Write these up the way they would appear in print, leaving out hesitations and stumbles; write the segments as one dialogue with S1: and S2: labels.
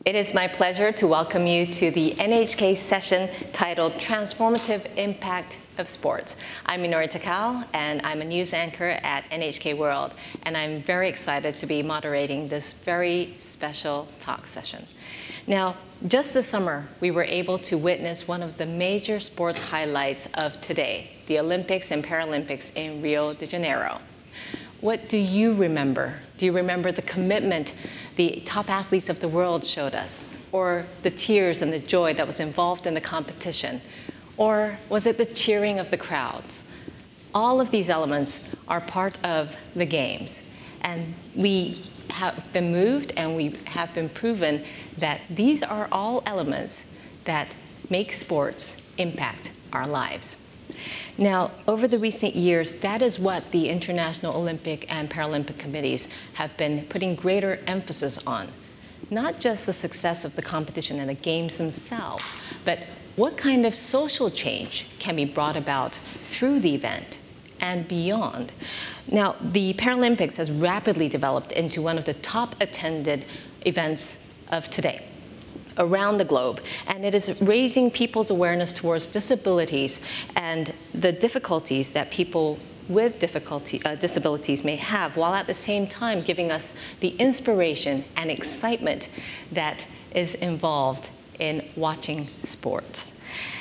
S1: It is my pleasure to welcome you to the NHK session titled Transformative Impact of Sports. I'm Minori Takao, and I'm a news anchor at NHK World, and I'm very excited to be moderating this very special talk session. Now, just this summer, we were able to witness one of the major sports highlights of today, the Olympics and Paralympics in Rio de Janeiro. What do you remember? Do you remember the commitment the top athletes of the world showed us? Or the tears and the joy that was involved in the competition? Or was it the cheering of the crowds? All of these elements are part of the games. And we have been moved and we have been proven that these are all elements that make sports impact our lives. Now, over the recent years, that is what the International Olympic and Paralympic Committees have been putting greater emphasis on. Not just the success of the competition and the games themselves, but what kind of social change can be brought about through the event and beyond. Now, the Paralympics has rapidly developed into one of the top attended events of today around the globe, and it is raising people's awareness towards disabilities and the difficulties that people with disabilities may have, while at the same time giving us the inspiration and excitement that is involved in watching sports.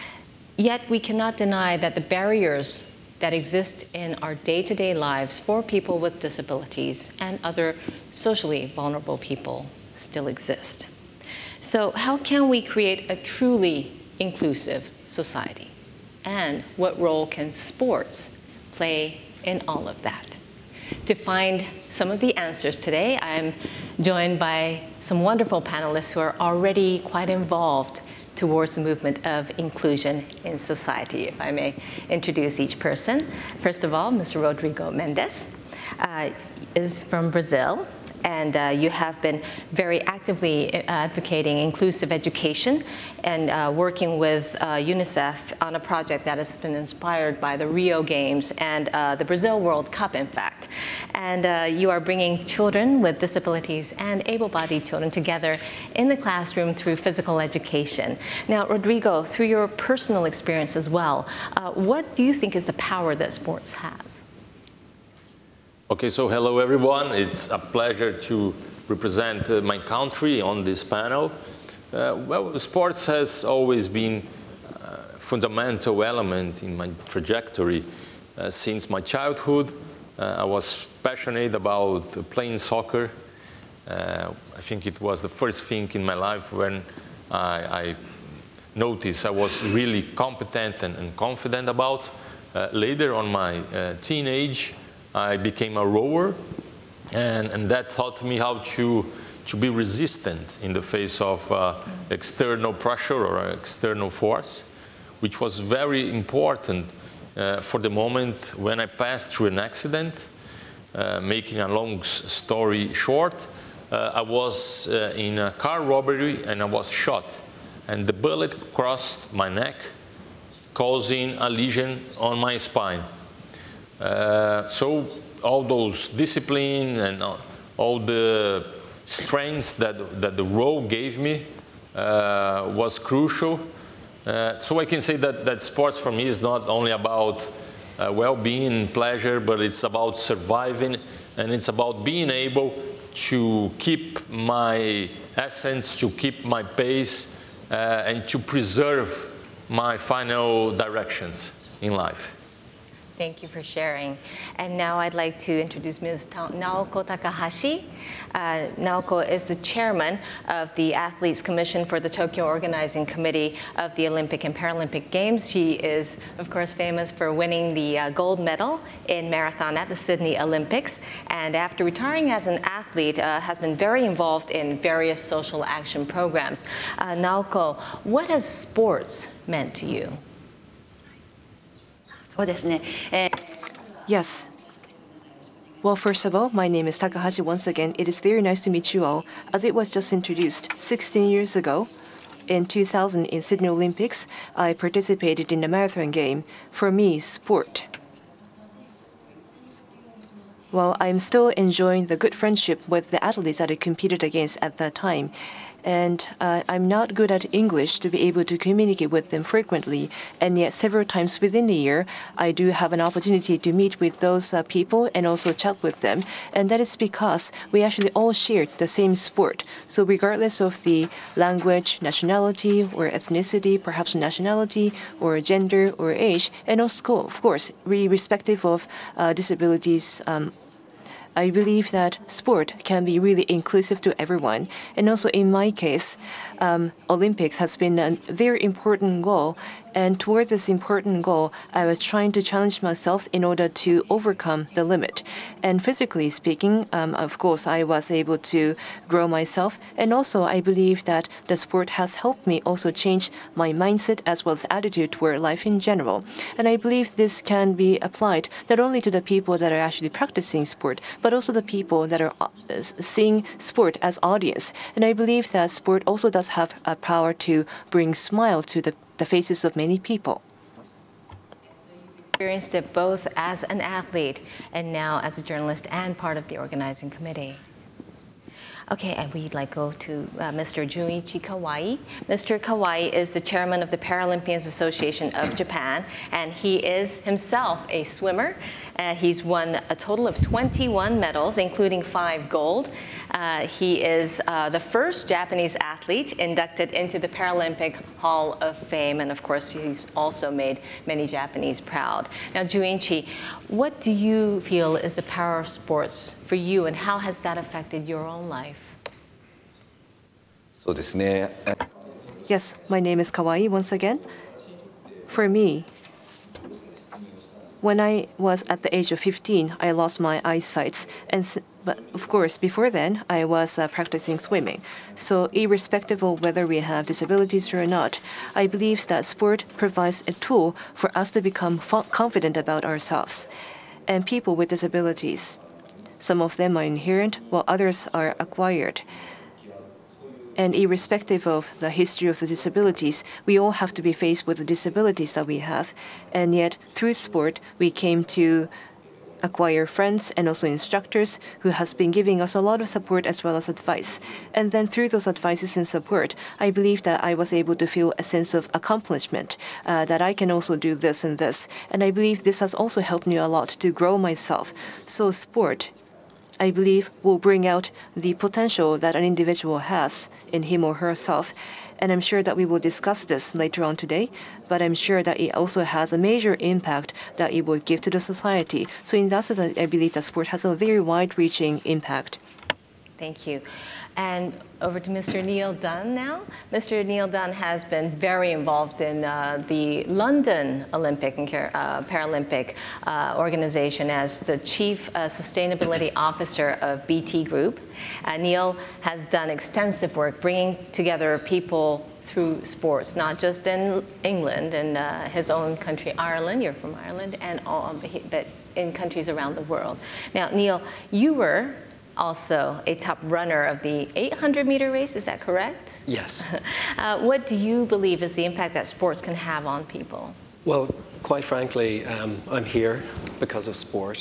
S1: Yet we cannot deny that the barriers that exist in our day-to-day lives for people with disabilities and other socially vulnerable people still exist. So how can we create a truly inclusive society? And what role can sports play in all of that? To find some of the answers today, I'm joined by some wonderful panelists who are already quite involved towards the movement of inclusion in society. If I may introduce each person. First of all, Mr. Rodrigo Mendes is from Brazil. And you have been very actively advocating inclusive education and working with UNICEF on a project that has been inspired by the Rio Games and the Brazil World Cup, in fact. And you are bringing children with disabilities and able-bodied children together in the classroom through physical education. Now, Rodrigo, through your personal experience as well, what do you think is the power that sports has?
S2: Okay, so hello everyone. It's a pleasure to represent my country on this panel. Well, sports has always been a fundamental element in my trajectory. Since my childhood, I was passionate about playing soccer. I think it was the first thing in my life when I noticed I was really competent and confident about. Later on my teenage, I became a rower, and that taught me how to be resistant in the face of external pressure or external force, which was very important for the moment when I passed through an accident. Making a long story short, I was in a car robbery and I was shot, and the bullet crossed my neck, causing a lesion on my spine. So all those discipline and all the strength that the role gave me was crucial. So I can say that sports for me is not only about well-being and pleasure, but it's about surviving, and it's about being able to keep my essence, to keep my pace, and to preserve my final directions in life.
S1: Thank you for sharing. And now I'd like to introduce Ms. Naoko Takahashi. Naoko is the chairman of the Athletes Commission for the Tokyo Organizing Committee of the Olympic and Paralympic Games. She is, of course, famous for winning the gold medal in marathon at the Sydney Olympics. And after retiring as an athlete, has been very involved in various social action programs. Naoko, what has sports meant to you?
S3: Yes. Well, first of all, my name is Takahashi once again. It is very nice to meet you all. As it was just introduced 16 years ago, in 2000 in Sydney Olympics, I participated in the marathon game. For me, sport. Well, I'm still enjoying the good friendship with the athletes that I competed against at that time. And I'm not good at English to be able to communicate with them frequently. And yet several times within a year, I do have an opportunity to meet with those people and also chat with them. And that is because we actually all shared the same sport. So regardless of the language, nationality, or ethnicity, perhaps nationality, or gender, or age, and also, of course, irrespective of disabilities, I believe that sport can be really inclusive to everyone. And also in my case, Olympics has been a very important goal. And toward this important goal, I was trying to challenge myself in order to overcome the limit. And physically speaking, of course, I was able to grow myself. And also, I believe that the sport has helped me also change my mindset as well as attitude toward life in general. And I believe this can be applied not only to the people that are actually practicing sport, but also the people that are seeing sport as audience. And I believe that sport also does have a power to bring smile to the faces of many people.
S1: Experienced it both as an athlete and now as a journalist and part of the organizing committee. Okay, and we'd like to go to Mr. Junichi Kawai. Mr. Kawai is the chairman of the Paralympians Association of Japan, and he is himself a swimmer. He's won a total of 21 medals, including 5 gold. He is the first Japanese athlete inducted into the Paralympic Hall of Fame, and of course, he's also made many Japanese proud. Now, Junichi, what do you feel is the power of sports for you, and how has that affected your own life?
S3: Yes, my name is Kawai once again. For me, when I was at the age of 15, I lost my eyesight. But of course, before then, I was practicing swimming. So irrespective of whether we have disabilities or not, I believe that sport provides a tool for us to become confident about ourselves. And people with disabilities, some of them are inherent, while others are acquired. And irrespective of the history of the disabilities, we all have to be faced with the disabilities that we have. And yet, through sport, we came to acquire friends and also instructors who has been giving us a lot of support as well as advice. And then through those advices and support, I believe that I was able to feel a sense of accomplishment, that I can also do this and this. And I believe this has also helped me a lot to grow myself. So sport, I believe, will bring out the potential that an individual has in him or herself. And I'm sure that we will discuss this later on today, but I'm sure that it also has a major impact that it will give to the society. So in that sense, I believe that sport has a very wide-reaching impact.
S1: Thank you. And over to Mr. Niall Dunne now. Mr. Niall Dunne has been very involved in the London Olympic and Paralympic organization as the Chief Sustainability Officer of BT Group. Niall has done extensive work bringing together people through sports, not just in England and his own country, Ireland. You're from Ireland, and but in countries around the world. Now, Niall, you were also a top runner of the 800-meter race, is that correct?
S4: Yes.
S1: What do you believe is the impact that sports can have on people?
S4: Well, quite frankly, I'm here because of sport.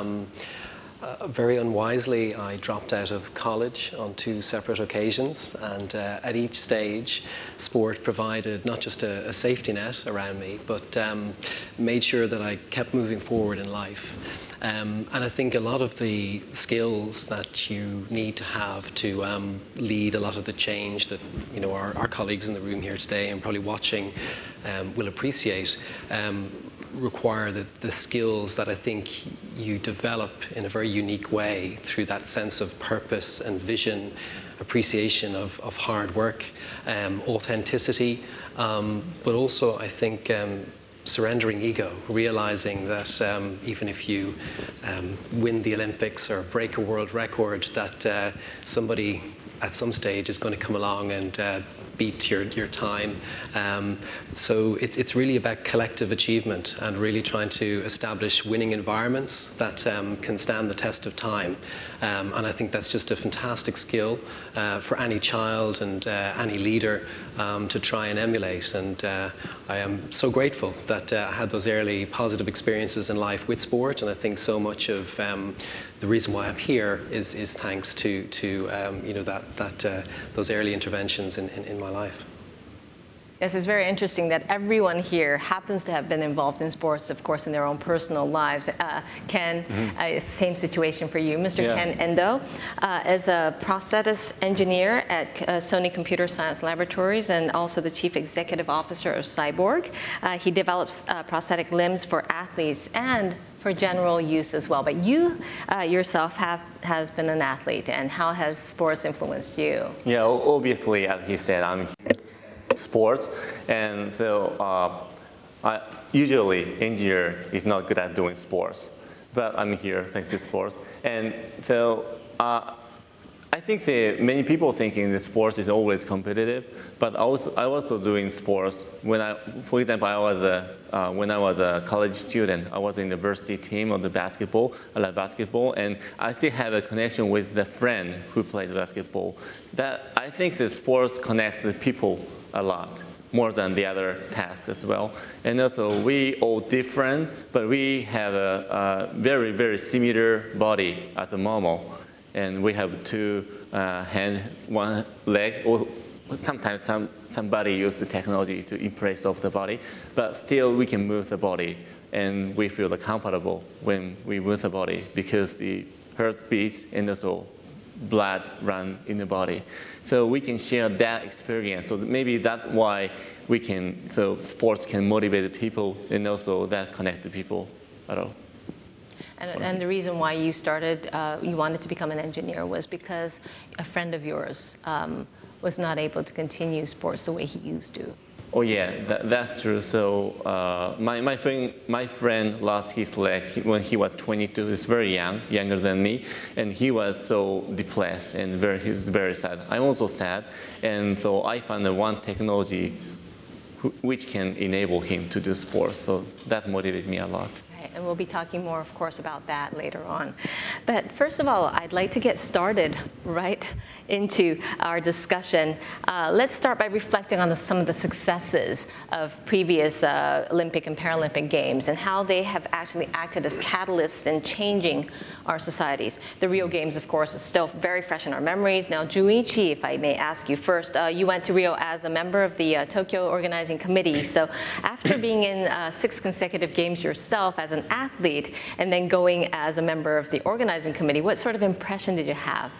S4: Very unwisely, I dropped out of college on 2 separate occasions, and at each stage, sport provided not just a safety net around me, but made sure that I kept moving forward in life. And I think a lot of the skills that you need to have to lead a lot of the change that our colleagues in the room here today and probably watching will appreciate require the skills that I think you develop in a very unique way through that sense of purpose and vision, appreciation of hard work, authenticity, but also I think surrendering ego, realizing that even if you win the Olympics or break a world record, that somebody at some stage is going to come along and beat your time. So it's really about collective achievement and really trying to establish winning environments that can stand the test of time. And I think that's just a fantastic skill for any child and any leader to try and emulate. And I am so grateful that I had those early positive experiences in life with sport. And I think so much of the reason why I'm here is thanks to you know, those early interventions in my life.
S1: Yes, it's very interesting that everyone here happens to have been involved in sports, of course, in their own personal lives. Ken, same situation for you. Mr.
S5: Yeah.
S1: Ken Endo is a prosthetics engineer at Sony Computer Science Laboratories and also the chief executive officer of Xiborg. He develops prosthetic limbs for athletes and for general use as well. But you yourself has been an athlete, and how has sports influenced you?
S5: Yeah, obviously, as he said, I'm sports, and so usually engineer is not good at doing sports, but I'm here thanks to sports. And so I think that many people thinking that sports is always competitive, but I was also doing sports when for example, when I was a college student, I was in the varsity team of the basketball. I love basketball, and I still have a connection with the friend who played basketball. That I think that sports connect the people a lot, more than the other tasks as well. And also, we all different, but we have a very, very similar body as a normal. And we have two hands, one leg, or sometimes somebody use the technology to impress of the body, but still we can move the body, and we feel comfortable when we move the body because the heart beats and also blood run in the body. So we can share that experience. So maybe that's why we can, so sports can motivate the people and also that connect the people at all.
S1: And the reason why you started, you wanted to become an engineer was because a friend of yours was not able to continue sports the way he used to.
S5: Oh yeah, that's true. So my friend lost his leg when he was 22. He's very young, younger than me, and he was so depressed and he was very sad. I'm also sad, and so I found one technology which can enable him to do sports. So that motivated me a lot.
S1: And we'll be talking more, of course, about that later on. But first of all, I'd like to get started right into our discussion. Let's start by reflecting on some of the successes of previous Olympic and Paralympic Games and how they have actually acted as catalysts in changing our societies. The Rio Games, of course, is still very fresh in our memories. Now, Junichi, if I may ask you first, you went to Rio as a member of the Tokyo Organizing Committee. So after being in 6 consecutive games yourself as an athlete and then going as a member of the organizing committee, what sort of impression did you have?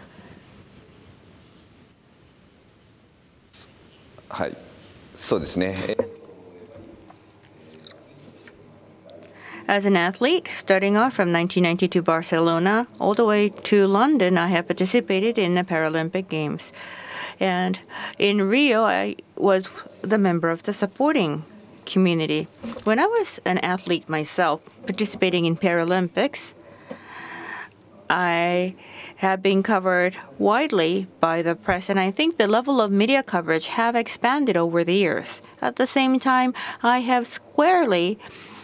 S6: As an athlete, starting off from 1990 to Barcelona, all the way to London, I have participated in the Paralympic Games. And in Rio, I was the member of the supporting community. When I was an athlete myself, participating in Paralympics, I have been covered widely by the press, and I think the level of media coverage have expanded over the years. At the same time, I have squarely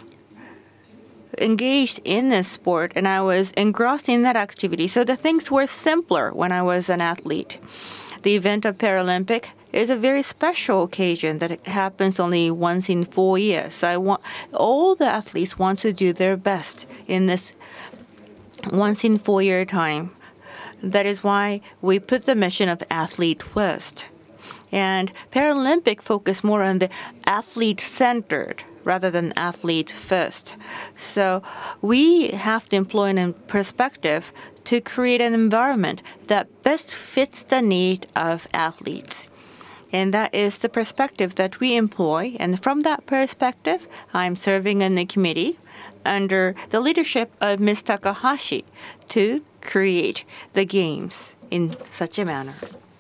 S6: engaged in this sport, and I was engrossed in that activity, so the things were simpler when I was an athlete. The event of Paralympic is a very special occasion that happens only once in 4 years. All the athletes want to do their best in this once in 4 year time. That is why we put the mission of athlete first. And Paralympic focus more on the athlete-centered rather than athlete first. So we have to employ a perspective to create an environment that best fits the need of athletes. And that is the perspective that we employ. And from that perspective, I'm serving in the committee under the leadership of Ms. Takahashi to create the games in such a manner.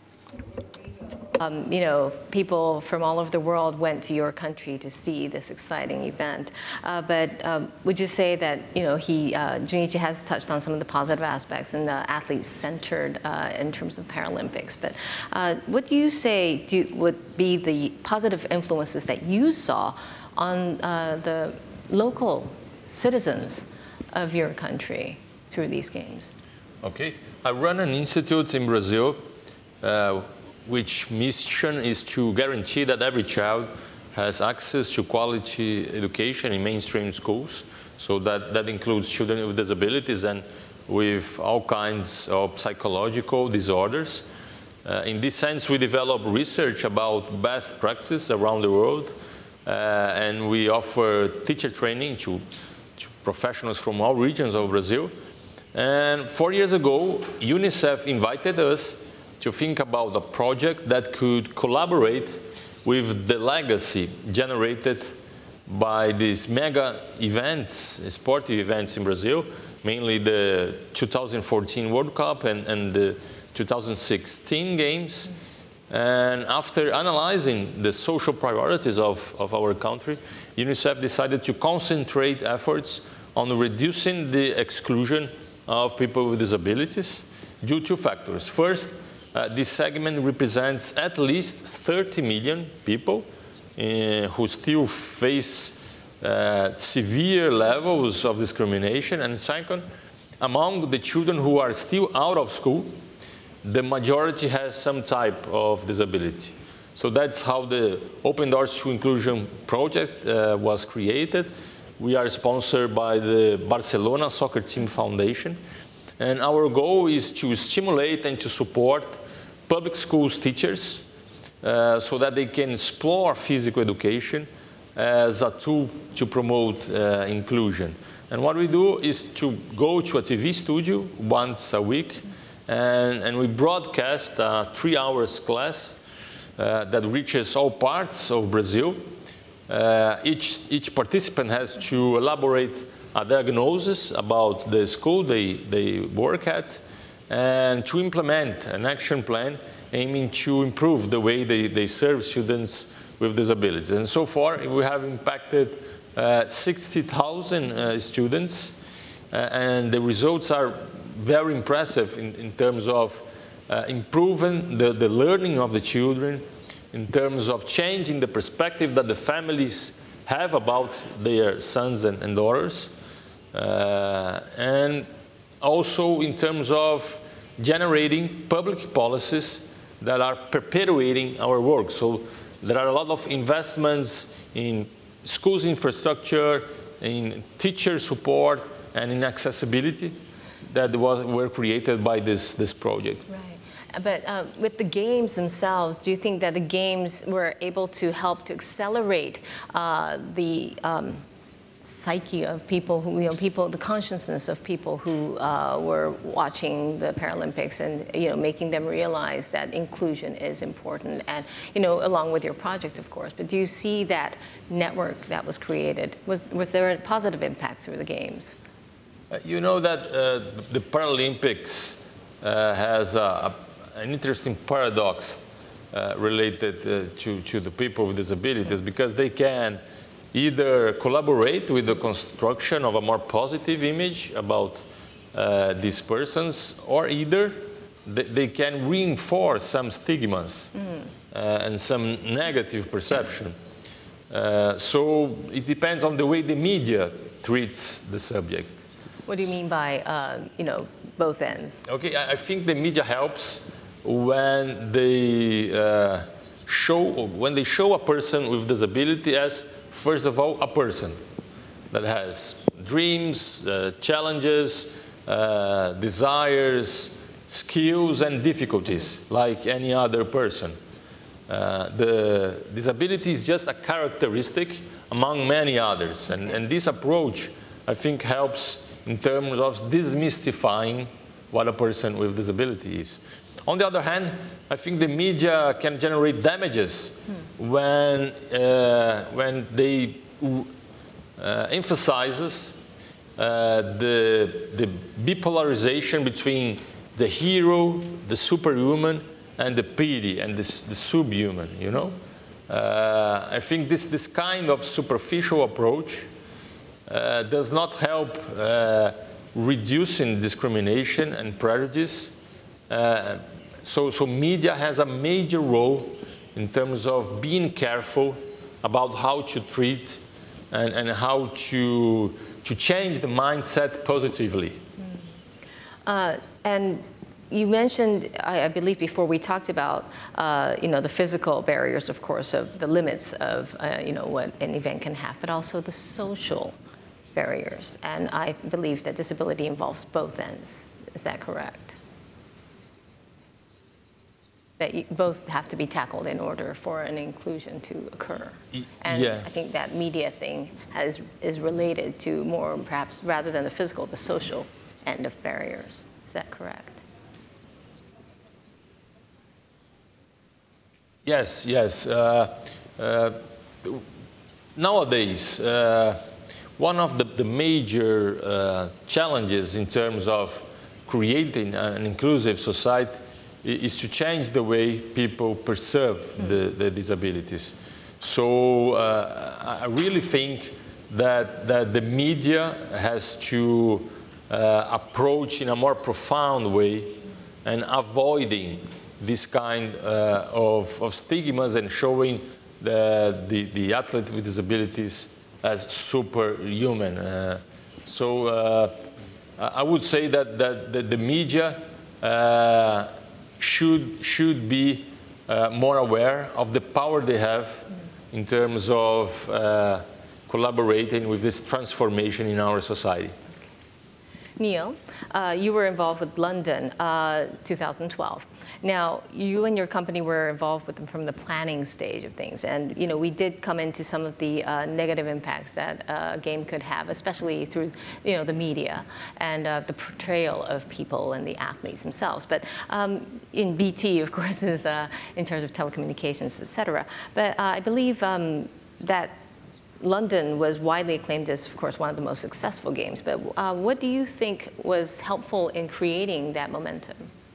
S1: You know, people from all over the world went to your country to see this exciting event. But would you say that, you know, Junichi has touched on some of the positive aspects and the athlete-centered in terms of Paralympics. But what do you say would be the positive influences that you saw on the local citizens of your country through these games?
S2: Okay. I run an institute in Brazil which mission is to guarantee that every child has access to quality education in mainstream schools. So that includes children with disabilities. And with all kinds of psychological disorders. In this sense, we develop research about best practices around the world, and we offer teacher training to professionals from all regions of Brazil. And 4 years ago, UNICEF invited us to think about a project that could collaborate with the legacy generated by these mega events, sportive events in Brazil, mainly the 2014 World Cup and the 2016 Games. And after analyzing the social priorities of our country, UNICEF decided to concentrate efforts on reducing the exclusion of people with disabilities due to factors. First, this segment represents at least 30 million people who still face severe levels of discrimination. And second, among the children who are still out of school, the majority has some type of disability. So that's how the Open Doors to Inclusion project was created. We are sponsored by the Barcelona Soccer Team Foundation. And our goal is to stimulate and to support public schools teachers so that they can explore physical education as a tool to promote inclusion. And what we do is to go to a TV studio once a week, and we broadcast a 3-hour class that reaches all parts of Brazil. Each participant has to elaborate a diagnosis about the school they work at, and to implement an action plan aiming to improve the way they serve students with disabilities. And so far, we have impacted 60,000 students, and the results are very impressive in terms of improving the learning of the children, in terms of changing the perspective that the families have about their sons and daughters, and also in terms of generating public policies that are perpetuating our work. So there are a lot of investments in schools infrastructure, in teacher support, and in accessibility that were created by this project.
S1: Right. But with the games themselves, do you think that the games were able to help to accelerate the psyche of people who, the consciousness of people who were watching the Paralympics, and making them realize that inclusion is important, and along with your project, of course. But do you see that network that was created? Was there a positive impact through the games?
S2: You know that the Paralympics has an interesting paradox related to the people with disabilities, because they can either collaborate with the construction of a more positive image about these persons, or either they can reinforce some stigmas and some negative perception. So it depends on the way the media treats the subject.
S1: What do you mean by, both ends?
S2: Okay, I think the media helps when they show a person with disability as, first of all, a person that has dreams, challenges, desires, skills, and difficulties, like any other person. The disability is just a characteristic among many others, and this approach, I think, helps in terms of demystifying what a person with disability is. On the other hand, I think the media can generate damages when they emphasizes the bipolarization between the hero, the superhuman, and the pity and the subhuman. I think this kind of superficial approach does not help reducing discrimination and prejudice. So media has a major role in terms of being careful about how to treat and how to change the mindset positively.
S1: And you mentioned, I believe before we talked about, the physical barriers, of course, of the limits of, what an event can have, but also the social barriers. And I believe that disability involves both ends. Is that correct? That both have to be tackled in order for an inclusion to occur. And
S2: yeah.
S1: I think that media thing is related to more, perhaps, rather than the physical, the social end of barriers. Is that correct?
S2: Yes, yes. Nowadays, one of the major challenges in terms of creating an inclusive society is to change the way people perceive the disabilities. So I really think that the media has to approach in a more profound way and avoiding this kind of stigmas and showing the athlete with disabilities as superhuman. So I would say that the media should be more aware of the power they have in terms of collaborating with this transformation in our society.
S1: Niall, you were involved with London 2012. Now, you and your company were involved with them from the planning stage of things, and we did come into some of the negative impacts that a game could have, especially through the media and the portrayal of people and the athletes themselves. But in BT, of course, is in terms of telecommunications, etc. But I believe that London was widely acclaimed as, of course, one of the most successful games. But what do you think was helpful in creating that momentum?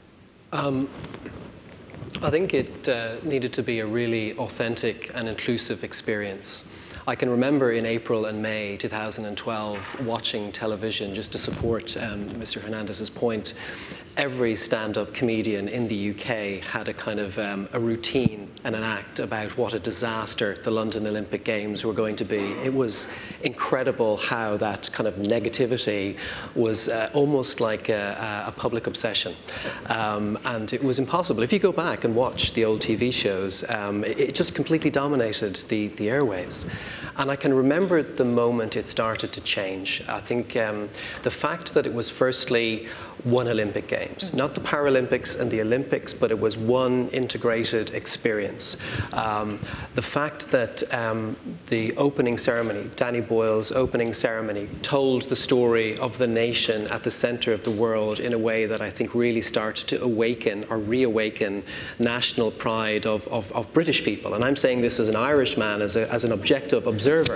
S4: I think it needed to be a really authentic and inclusive experience. I can remember in April and May 2012 watching television just to support Mr. Hernandez's point. Every stand-up comedian in the UK had a kind of a routine and an act about what a disaster the London Olympic Games were going to be. It was incredible how that kind of negativity was almost like a public obsession. And it was impossible. If you go back and watch the old TV shows, it just completely dominated the airwaves. And I can remember the moment it started to change. I think the fact that it was firstly one Olympic Games, not the Paralympics and the Olympics, but it was one integrated experience. The fact that the opening ceremony, Danny Boyle's opening ceremony, told the story of the nation at the center of the world in a way that I think really started to awaken or reawaken national pride of British people. And I'm saying this as an Irishman, as an objective observer.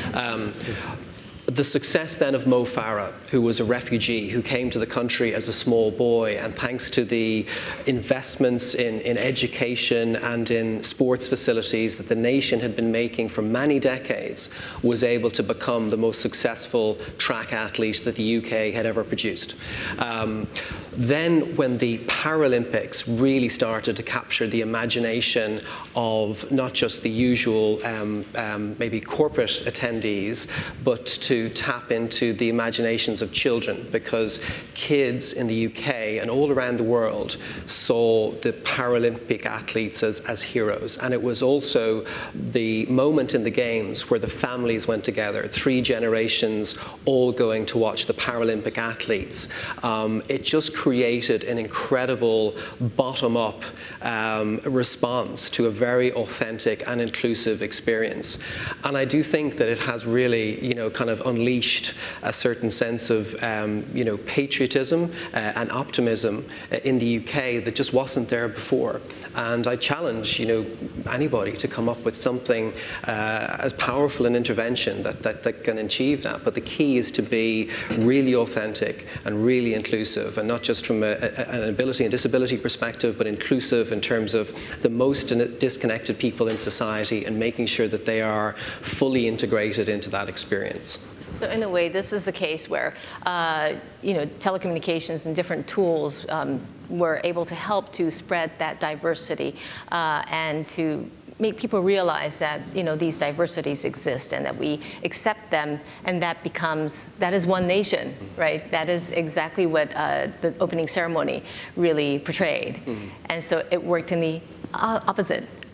S4: The success then of Mo Farah, who was a refugee, who came to the country as a small boy, and thanks to the investments in education and in sports facilities that the nation had been making for many decades, was able to become the most successful track athlete that the UK had ever produced. Then when the Paralympics really started to capture the imagination of not just the usual maybe corporate attendees, but to tap into the imaginations of children, because kids in the UK and all around the world saw the Paralympic athletes as heroes. And it was also the moment in the Games where the families went together, 3 generations all going to watch the Paralympic athletes. It just created an incredible bottom-up response to a very authentic and inclusive experience. And I do think that it has really, kind of unleashed a certain sense of, patriotism and optimism in the UK that just wasn't there before. And I challenge, anybody to come up with something as powerful an intervention that can achieve that. But the key is to be really authentic and really inclusive, and not just from an ability and disability perspective, but inclusive in terms of the most disconnected people in society and making sure that they are fully integrated into that experience.
S1: So in a way, this is the case where, telecommunications and different tools were able to help to spread that diversity and to make people realize that, these diversities exist and that we accept them, and that is one nation, right? That is exactly what the opening ceremony really portrayed. And so it worked in the opposite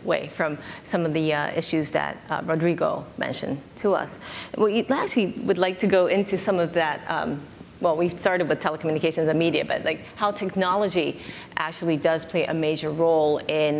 S1: way from some of the issues that Rodrigo mentioned to us. We actually would like to go into some of that. Well, we started with telecommunications and media, but like how technology actually does play a major role in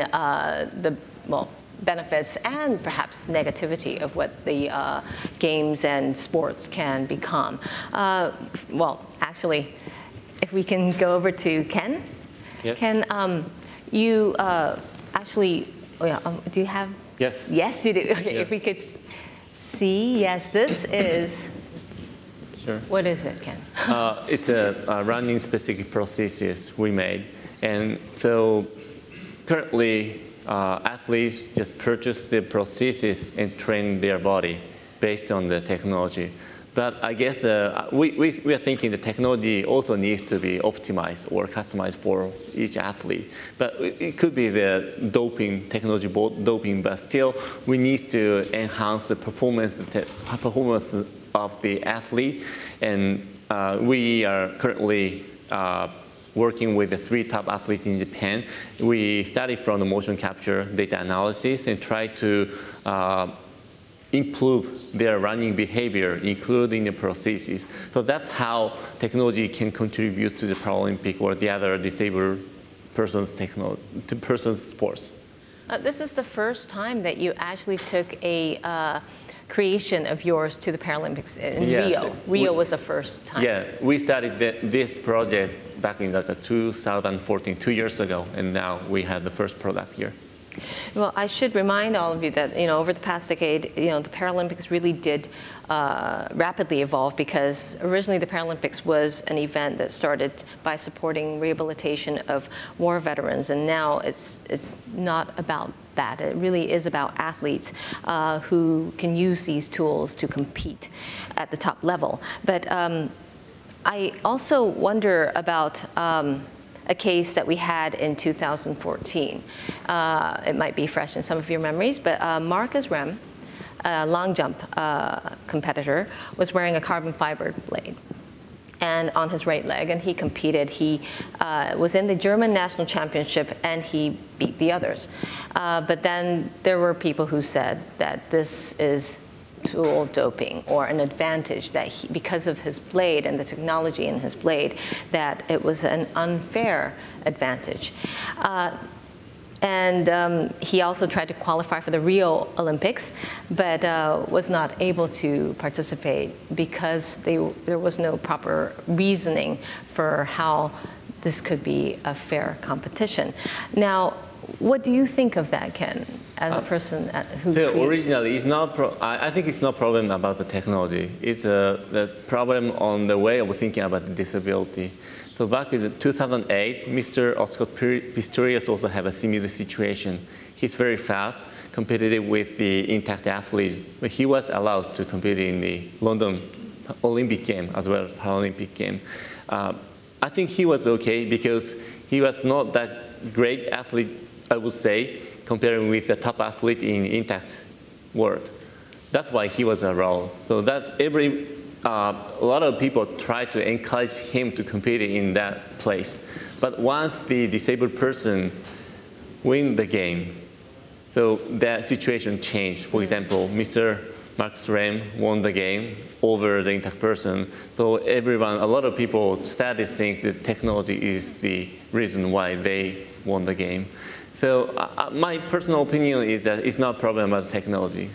S1: benefits and perhaps negativity of what the games and sports can become. Well, actually, if we can go over to Ken. Yep. Ken, you actually, do you have?
S5: Yes.
S1: Yes, you do. Okay,
S5: yeah.
S1: If we could see, yes, this is.
S5: Sure.
S1: What is it, Ken?
S5: It's a running specific prosthesis we made. And so currently, athletes just purchase the prosthesis and train their body based on the technology. But I guess we are thinking the technology also needs to be optimized or customized for each athlete. But it could be the doping, technology doping, but still we need to enhance the performance of the athlete. And we are currently working with the 3 top athletes in Japan. We studied from the motion capture data analysis and try to improve their running behavior, including the prosthesis. So that's how technology can contribute to the Paralympic or the other disabled person's sports.
S1: This is the first time that you actually took a creation of yours to the Paralympics in Rio. Rio was the first time.
S5: Yeah, we started this project back in 2014, 2 years ago, and now we had the first product here.
S1: Well, I should remind all of you that over the past decade, the Paralympics really did rapidly evolve, because originally the Paralympics was an event that started by supporting rehabilitation of war veterans, and now it's not about that. It really is about athletes who can use these tools to compete at the top level. But I also wonder about a case that we had in 2014. It might be fresh in some of your memories, but Marcus Rem, a long jump competitor, was wearing a carbon fiber blade and on his right leg, and he competed. He was in the German national championship, and he beat the others. But then there were people who said that this is tool doping, or an advantage that because of his blade and the technology in his blade, that it was an unfair advantage. And he also tried to qualify for the Rio Olympics, but was not able to participate because there was no proper reasoning for how this could be a fair competition. Now, what do you think of that, Ken, as a person who
S5: so originally, it's not I think it's not a problem about the technology. It's the problem on the way of thinking about the disability. So back in 2008, Mr. Oscar Pistorius also had a similar situation. He's very fast, competitive with the intact athlete, but he was allowed to compete in the London Olympic game as well as Paralympic game. I think he was okay because he was not that great athlete, I would say, comparing with the top athlete in intact world. That's why he was around. So that a lot of people try to encourage him to compete in that place. But once the disabled person win the game, so that situation changed. For example, Mr. Marcus Rem won the game over the intact person. So a lot of people started to think that technology is the reason why they won the game. So my personal opinion is that it's not a problem about technology.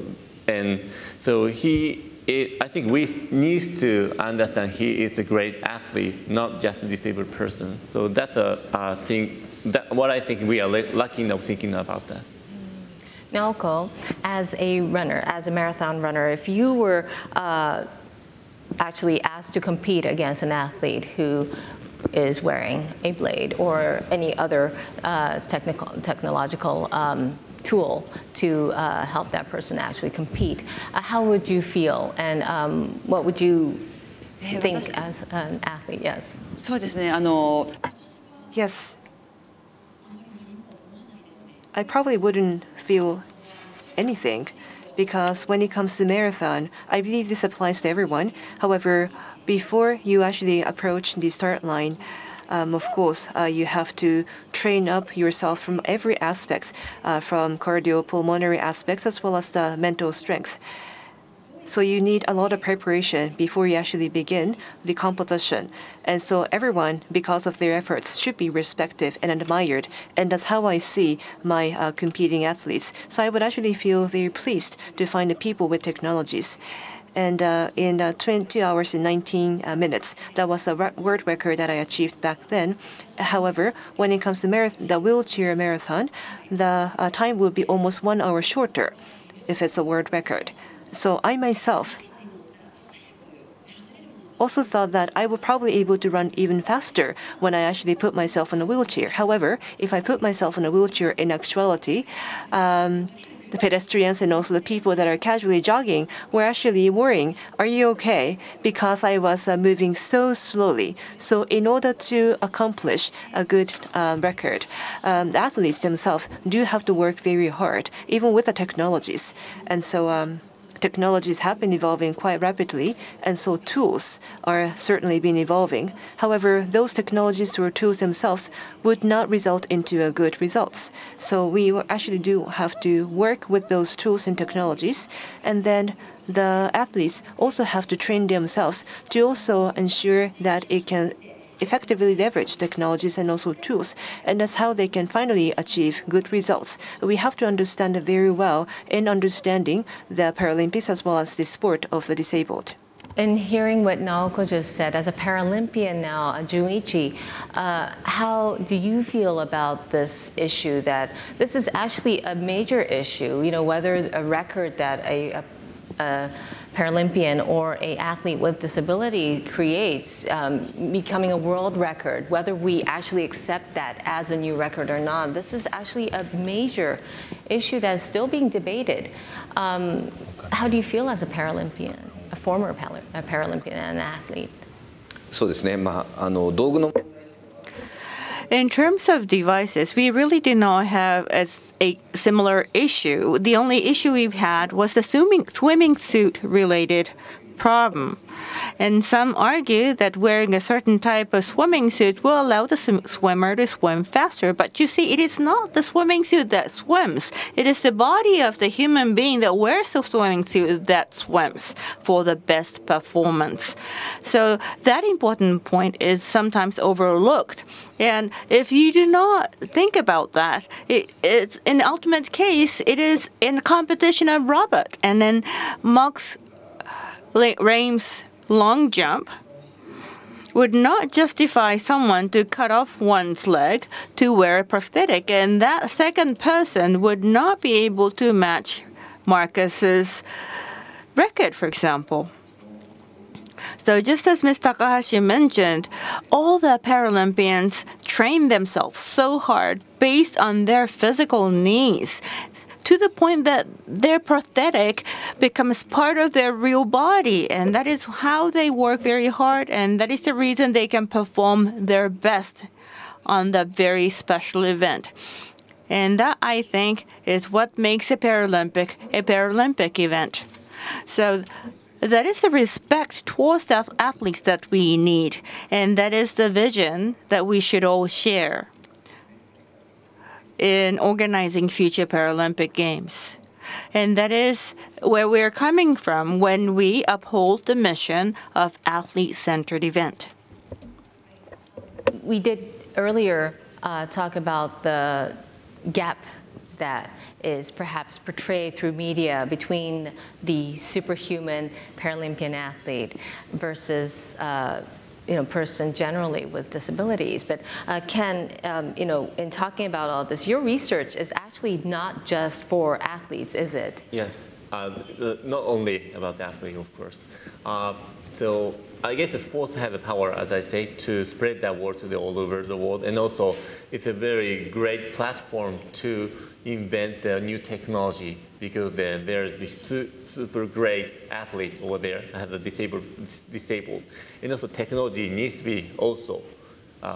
S5: I think we need to understand he is a great athlete, not just a disabled person. So that's what I think we are lucky enough thinking about that.
S1: Naoko, as a runner, as a marathon runner, if you were actually asked to compete against an athlete who is wearing a blade or any other technological tool to help that person actually compete, how would you feel, and what would you think as an athlete? Yes.
S3: Yes. I probably wouldn't feel anything, because when it comes to marathon, I believe this applies to everyone. However, before you actually approach the start line, of course, you have to train up yourself from every aspect, from cardiopulmonary aspects as well as the mental strength. So you need a lot of preparation before you actually begin the competition. And so everyone, because of their efforts, should be respected and admired. And that's how I see my competing athletes. So I would actually feel very pleased to find the people with technologies. And in 22 hours and 19 minutes, that was a world record that I achieved back then. However, when it comes to the wheelchair marathon, the time will be almost 1 hour shorter if it's a world record. So I myself also thought that I would probably be able to run even faster when I actually put myself in a wheelchair. However, if I put myself in a wheelchair in actuality, the pedestrians and also the people that are casually jogging were actually worrying, are you okay? Because I was moving so slowly. So in order to accomplish a good record, the athletes themselves do have to work very hard, even with the technologies. And so technologies have been evolving quite rapidly, and so tools are certainly been evolving. However, those technologies or tools themselves would not result into good results. So we actually do have to work with those tools and technologies, and then the athletes also have to train themselves to also ensure that it can effectively leverage technologies and also tools, and that's how they can finally achieve good results. We have to understand very well in understanding the Paralympics as well as the sport of the disabled.
S1: And hearing what Naoko just said, as a Paralympian now, a Junichi, how do you feel about this issue that this is actually a major issue, you know, whether a record that a Paralympian or an athlete with disability creates, becoming a world record, whether we actually accept that as a new record or not, this is actually a major issue that is still being debated. How do you feel as a Paralympian, a former Paralympian and an athlete?
S7: そうですね。道具の
S6: In terms of devices, we really did not have a similar issue. The only issue we've had was the swimming suit related problem. And some argue that wearing a certain type of swimming suit will allow the swimmer to swim faster. But you see, it is not the swimming suit that swims. It is the body of the human being that wears the swimming suit that swims for the best performance. So that important point is sometimes overlooked. And if you do not think about that, it's in the ultimate case, it is in competition of robot. And then Max Raim's long jump would not justify someone to cut off one's leg to wear a prosthetic, and that second person would not be able to match Marcus's record, for example. So just as Ms. Takahashi mentioned, all the Paralympians train themselves so hard based on their physical needs, to the point that their prosthetic becomes part of their real body. And that is how they work very hard, and that is the reason they can perform their best on that very special event. And that, I think, is what makes a Paralympic event. So that is the respect towards the athletes that we need, and that is the vision that we should all share in organizing future Paralympic Games. And that is where we're coming from when we uphold the mission of athlete-centered event.
S1: We did earlier talk about the gap that is perhaps portrayed through media between the superhuman Paralympian athlete versus person generally with disabilities. But Ken, in talking about all this, your research is actually not just for athletes, is it?
S5: Yes, not only about the athlete, of course. So I guess the sports have the power, as I say, to spread that word to all over the world. And also, it's a very great platform to invent the new technology, because there's this super great athlete over there that has disabled. And also technology needs to be also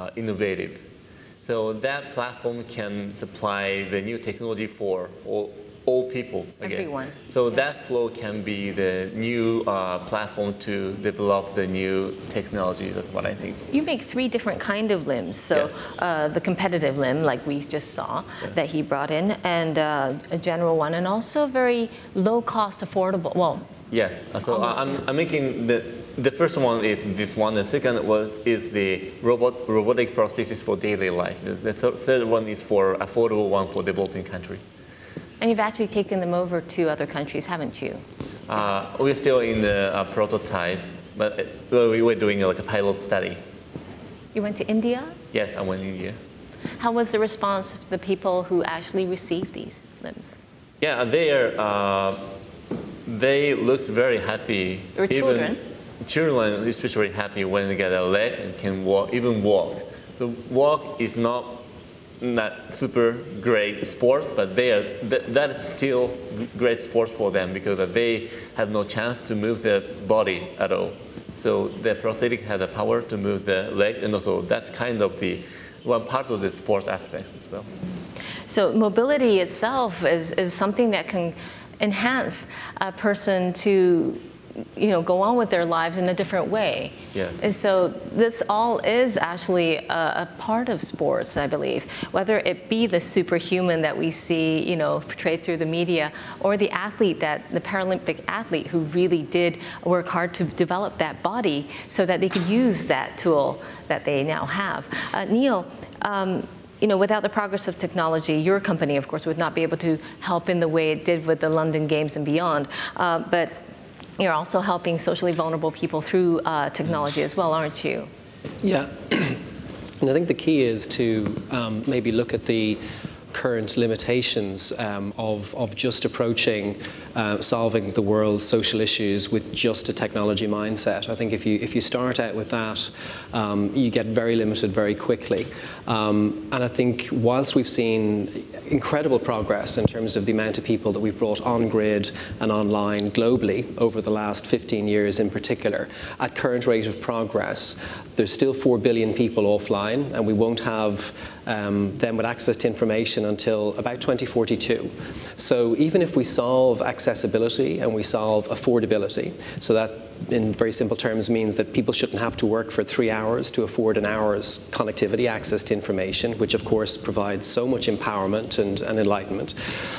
S5: innovative. So that platform can supply the new technology for all people again.
S1: Everyone.
S5: So that flow can be the new platform to develop the new technology. That's what I think.
S1: You make 3 different kind of limbs. So
S5: Yes.
S1: the competitive limb, like we just saw,
S5: Yes.
S1: that he brought in, and a general one, and also very low cost, affordable. Well,
S5: Yes. So I'm making the first one is this one. The second is the robotic prosthesis for daily life. The third one is for affordable one for developing country.
S1: and you've actually taken them over to other countries, haven't you?
S5: We're still in the prototype, but we were doing like a pilot study.
S1: You went to India?
S5: Yes, I went to India.
S1: How was the response of the people who actually received these limbs?
S5: Yeah, they looked very happy.
S1: They were children?
S5: Children especially happy when they get a leg and can walk, even walk. The walk is not super great sport, but that's still great sport for them because they have no chance to move their body at all. So the prosthetic has the power to move the leg, and also that's kind of the one part of the sports aspect as well.
S1: So mobility itself is something that can enhance a person to, go on with their lives in a different way.
S5: Yes.
S1: And so this all is actually a part of sports, I believe, whether it be the superhuman that we see, portrayed through the media, or the athlete, the Paralympic athlete who really did work hard to develop that body so that they could use that tool that they now have. Niall, without the progress of technology, your company, of course, would not be able to help in the way it did with the London Games and beyond. But you're also helping socially vulnerable people through technology as well, aren't you?
S4: Yeah, and I think the key is to maybe look at the current limitations of just approaching solving the world's social issues with just a technology mindset. I think if you start out with that, you get very limited very quickly. And I think whilst we've seen incredible progress in terms of the amount of people that we've brought on grid and online globally over the last 15 years in particular, at current rate of progress, there's still 4 billion people offline, and we won't have them with access to information until about 2042. So even if we solve accessibility and we solve affordability, so that in very simple terms means that people shouldn't have to work for 3 hours to afford an hour's connectivity, access to information, which of course provides so much empowerment and enlightenment.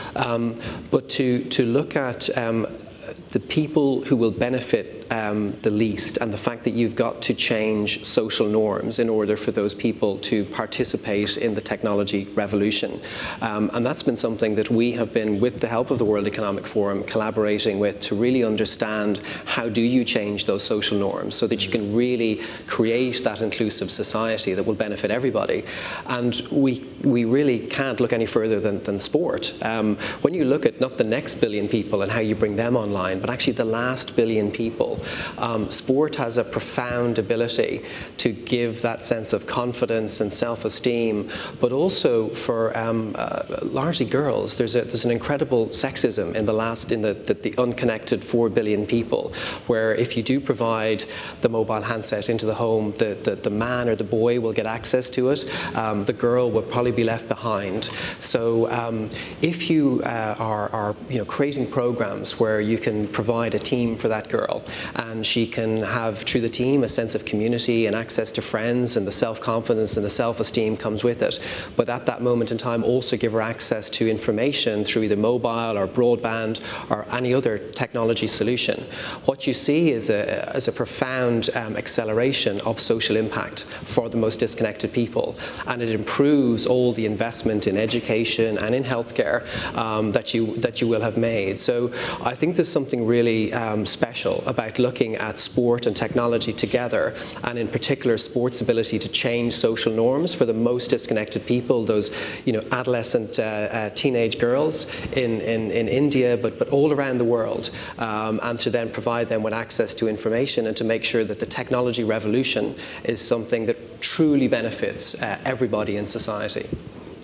S4: But to look at the people who will benefit the least, and the fact that you've got to change social norms in order for those people to participate in the technology revolution. And that's been something that we have been, with the help of the World Economic Forum, collaborating with to really understand how do you change those social norms so that you can really create that inclusive society that will benefit everybody. And we really can't look any further than sport. When you look at not the next billion people and how you bring them online, but actually the last billion people, sport has a profound ability to give that sense of confidence and self-esteem, but also for largely girls, there's an incredible sexism in the unconnected 4 billion people, where if you do provide the mobile handset into the home, the man or the boy will get access to it, the girl will probably be left behind. So if you are creating programs where you can provide a team for that girl, and she can have, through the team, a sense of community and access to friends, and the self-confidence and the self-esteem comes with it. But at that moment in time, also give her access to information through either mobile or broadband or any other technology solution. What you see is a profound acceleration of social impact for the most disconnected people. And it improves all the investment in education and in healthcare that you will have made. So I think there's something really special about looking at sport and technology together, and in particular sport's ability to change social norms for the most disconnected people, those adolescent teenage girls in India, but all around the world, and to then provide them with access to information and to make sure that the technology revolution is something that truly benefits everybody in society.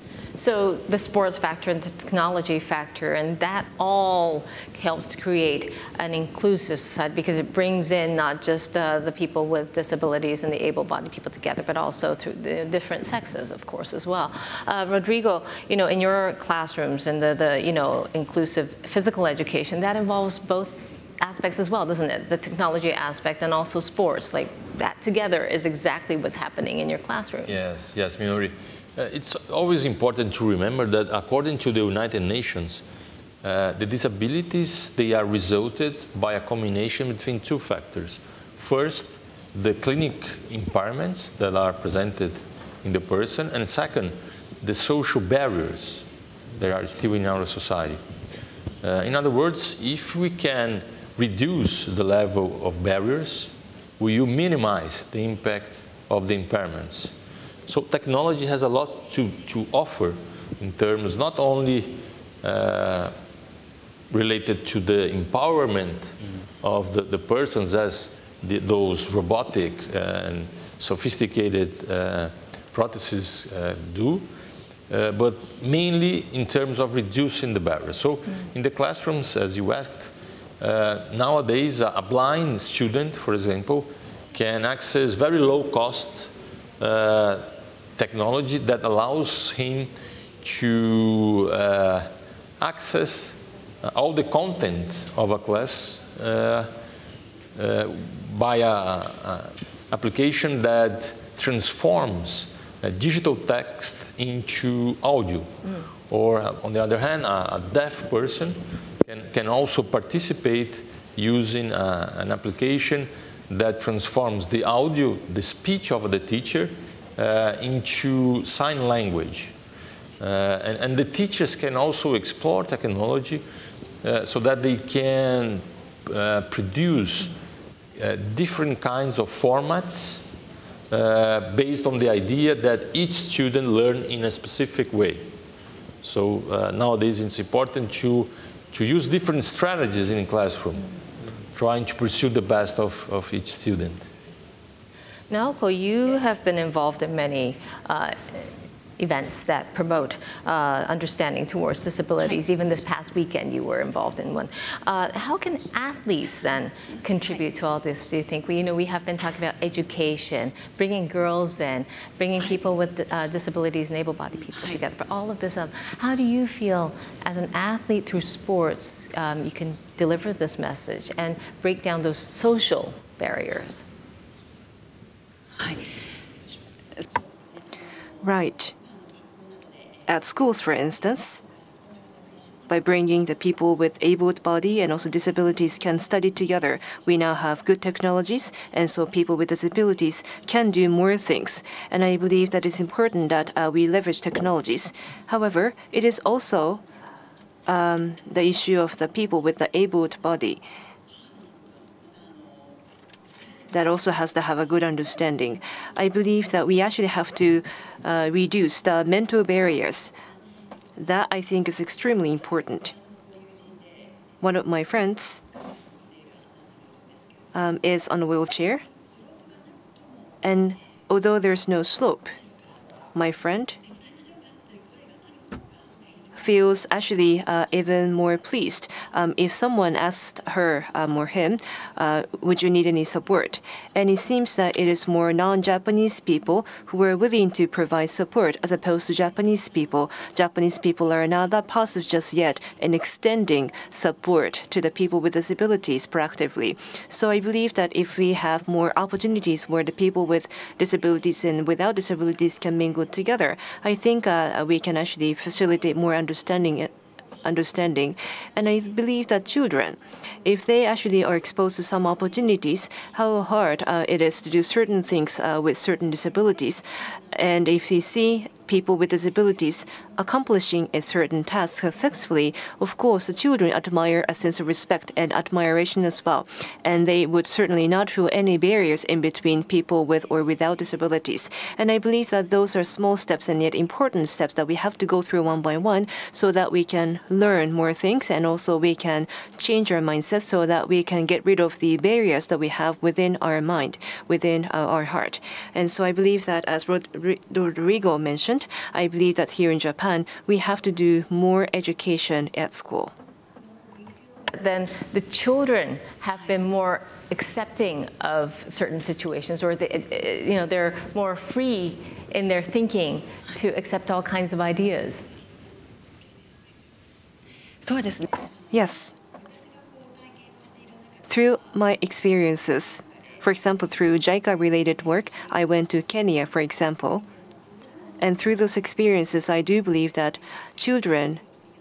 S1: So the sports factor and the technology factor, and that all helps to create an inclusive society because it brings in not just the people with disabilities and the able-bodied people together, but also through the different sexes, of course, as well. Rodrigo, in your classrooms and the inclusive physical education, that involves both aspects as well, doesn't it? The technology aspect and also sports, like that together is exactly what's happening in your classrooms.
S2: Yes, Minori. It's always important to remember that according to the United Nations, the disabilities, they are resulted by a combination between two factors. First, the clinic impairments that are presented in the person, and second, the social barriers that are still in our society. In other words, if we can reduce the level of barriers, we will minimize the impact of the impairments. So technology has a lot to offer in terms not only related to the empowerment of the persons as those robotic and sophisticated prostheses do, but mainly in terms of reducing the barriers. So in the classrooms, as you asked, nowadays a blind student, for example, can access very low-cost technology that allows him to access all the content of a class by an application that transforms digital text into audio. Or on the other hand, a deaf person can also participate using an application that transforms the audio, the speech of the teacher, into sign language. And the teachers can also explore technology so that they can produce different kinds of formats based on the idea that each student learn in a specific way. So nowadays it's important to use different strategies in the classroom, trying to pursue the best of each student.
S1: Naoko, you have been involved in many events that promote understanding towards disabilities. Even this past weekend, you were involved in one. How can athletes then contribute to all this, do you think? We have been talking about education, bringing girls in, bringing people with disabilities and able-bodied people together. But all of this, how do you feel as an athlete through sports you can deliver this message and break down those social barriers?
S3: Right. At schools, for instance, by bringing the people with abled body and also disabilities can study together, we now have good technologies, and so people with disabilities can do more things. And I believe that it's important that we leverage technologies. However, it is also the issue of the people with the abled body that also has to have a good understanding. I believe that we actually have to reduce the mental barriers. That, I think, is extremely important. One of my friends is on a wheelchair, and although there's no slope, my friend feels actually even more pleased if someone asked her or him, would you need any support? And it seems that it is more non-Japanese people who are willing to provide support as opposed to Japanese people. Japanese people are not that positive just yet in extending support to the people with disabilities proactively. So I believe that if we have more opportunities where the people with disabilities and without disabilities can mingle together, I think we can actually facilitate more understanding. And I believe that children, if they actually are exposed to some opportunities, how hard it is to do certain things with certain disabilities, and if they see people with disabilities accomplishing a certain task successfully, of course, the children admire a sense of respect and admiration as well. And they would certainly not feel any barriers in between people with or without disabilities. And I believe that those are small steps and yet important steps that we have to go through one by one so that we can learn more things and also we can change our mindset so that we can get rid of the barriers that we have within our mind, within our heart. And so I believe that, as Rodrigo mentioned, important. I believe that here in Japan, we have to do more education at school.
S1: Then the children have been more accepting of certain situations, or they're more free in their thinking to accept all kinds of ideas.
S3: Yes. Through my experiences, for example, through JICA-related work, I went to Kenya, for example. And through those experiences, I do believe that children